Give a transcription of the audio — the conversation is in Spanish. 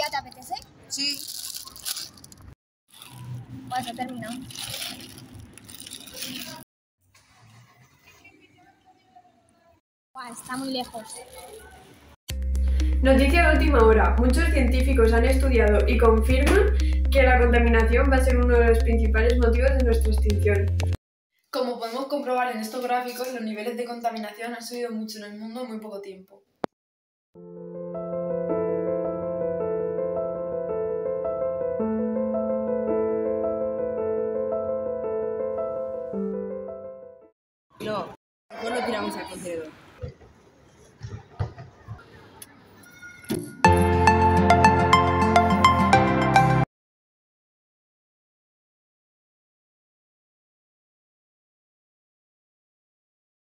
¿te apetece? Sí. Pues he terminado. Buah, está muy lejos. Noticia de última hora. Muchos científicos han estudiado y confirman que la contaminación va a ser uno de los principales motivos de nuestra extinción. Como podemos comprobar en estos gráficos, los niveles de contaminación han subido mucho en el mundo en muy poco tiempo. No, mejor lo tiramos al contenedor.